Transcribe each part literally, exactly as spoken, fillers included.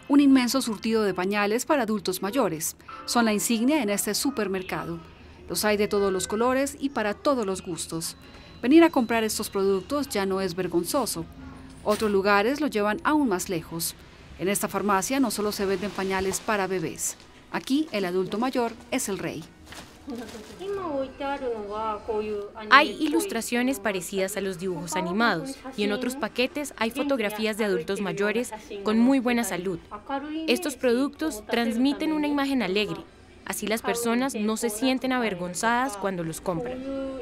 Un inmenso surtido de pañales para adultos mayores. Son la insignia en este supermercado. Los hay de todos los colores y para todos los gustos. Venir a comprar estos productos ya no es vergonzoso. Otros lugares lo llevan aún más lejos. En esta farmacia no solo se venden pañales para bebés. Aquí el adulto mayor es el rey. Hay ilustraciones parecidas a los dibujos animados y en otros paquetes hay fotografías de adultos mayores con muy buena salud. Estos productos transmiten una imagen alegre, así las personas no se sienten avergonzadas cuando los compran.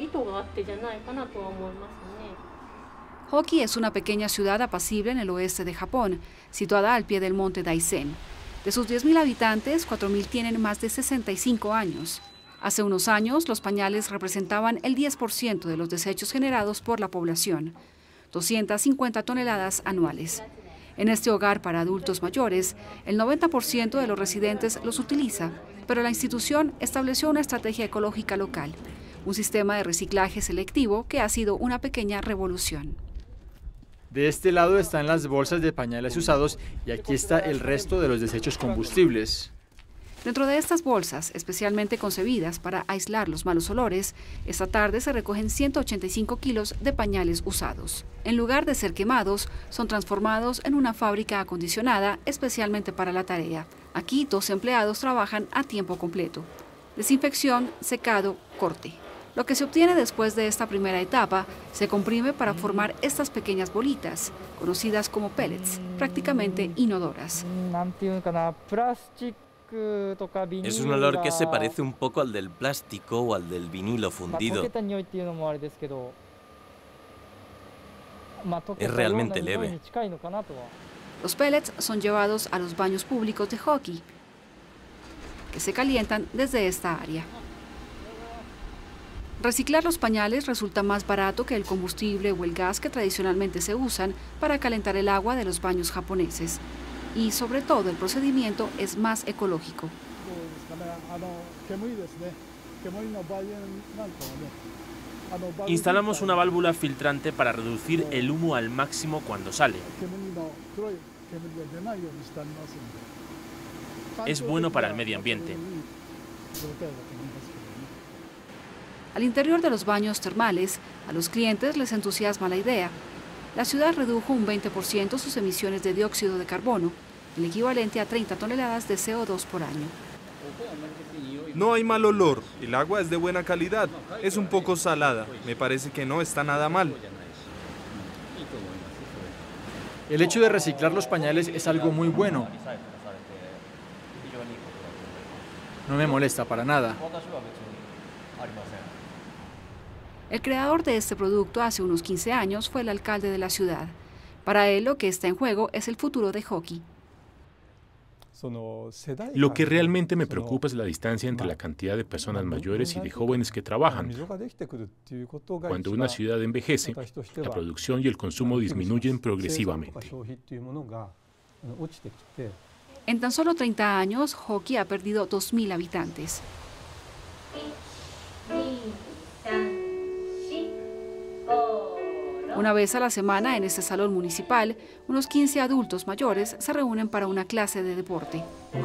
Hoki es una pequeña ciudad apacible en el oeste de Japón, situada al pie del monte Daisen. De sus diez mil habitantes, cuatro mil tienen más de sesenta y cinco años. Hace unos años, los pañales representaban el diez por ciento de los desechos generados por la población, doscientas cincuenta toneladas anuales. En este hogar para adultos mayores, el noventa por ciento de los residentes los utiliza, pero la institución estableció una estrategia ecológica local, un sistema de reciclaje selectivo que ha sido una pequeña revolución. De este lado están las bolsas de pañales usados y aquí está el resto de los desechos combustibles. Dentro de estas bolsas, especialmente concebidas para aislar los malos olores, esta tarde se recogen ciento ochenta y cinco kilos de pañales usados. En lugar de ser quemados, son transformados en una fábrica acondicionada especialmente para la tarea. Aquí dos empleados trabajan a tiempo completo. Desinfección, secado, corte. Lo que se obtiene después de esta primera etapa se comprime para formar estas pequeñas bolitas, conocidas como pellets, prácticamente inodoras. Es un olor que se parece un poco al del plástico o al del vinilo fundido. Es realmente leve. Los pellets son llevados a los baños públicos de Hoki, que se calientan desde esta área. Reciclar los pañales resulta más barato que el combustible o el gas que tradicionalmente se usan para calentar el agua de los baños japoneses. Y sobre todo el procedimiento es más ecológico. Instalamos una válvula filtrante para reducir el humo al máximo cuando sale. Es bueno para el medio ambiente. Al interior de los baños termales, a los clientes les entusiasma la idea. La ciudad redujo un veinte por ciento sus emisiones de dióxido de carbono, el equivalente a treinta toneladas de C O dos por año. No hay mal olor, el agua es de buena calidad, es un poco salada, me parece que no está nada mal. El hecho de reciclar los pañales es algo muy bueno. No me molesta para nada. El creador de este producto hace unos quince años fue el alcalde de la ciudad. Para él lo que está en juego es el futuro de Hoki. Lo que realmente me preocupa es la distancia entre la cantidad de personas mayores y de jóvenes que trabajan. Cuando una ciudad envejece, la producción y el consumo disminuyen progresivamente. En tan solo treinta años, Hoki ha perdido dos mil habitantes. Una vez a la semana en este salón municipal, unos quince adultos mayores se reúnen para una clase de deporte.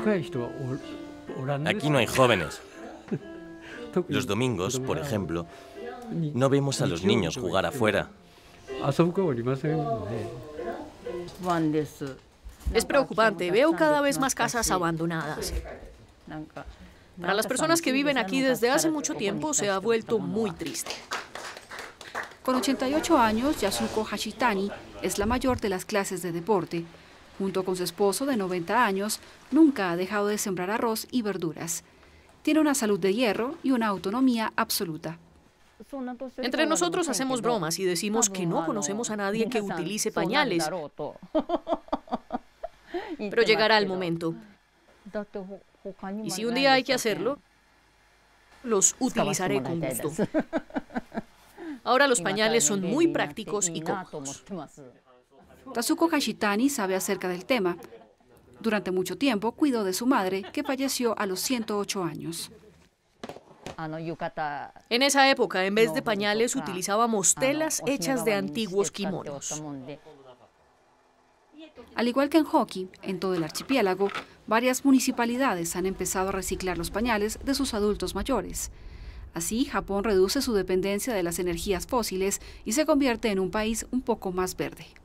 Aquí no hay jóvenes. Los domingos, por ejemplo, no vemos a los niños jugar afuera. Es preocupante, veo cada vez más casas abandonadas. Para las personas que viven aquí desde hace mucho tiempo se ha vuelto muy triste. Con ochenta y ocho años, Yasuko Hashitani es la mayor de las clases de deporte. Junto con su esposo de noventa años, nunca ha dejado de sembrar arroz y verduras. Tiene una salud de hierro y una autonomía absoluta. Entre nosotros hacemos bromas y decimos que no conocemos a nadie que utilice pañales. Pero llegará el momento. Y si un día hay que hacerlo, los utilizaré con gusto. Ahora los pañales son muy prácticos y cómodos. Tatsuko Hashitani sabe acerca del tema. Durante mucho tiempo cuidó de su madre, que falleció a los ciento ocho años. En esa época, en vez de pañales, utilizábamos telas hechas de antiguos kimonos. Al igual que en Hoki, en todo el archipiélago, varias municipalidades han empezado a reciclar los pañales de sus adultos mayores. Así, Japón reduce su dependencia de las energías fósiles y se convierte en un país un poco más verde.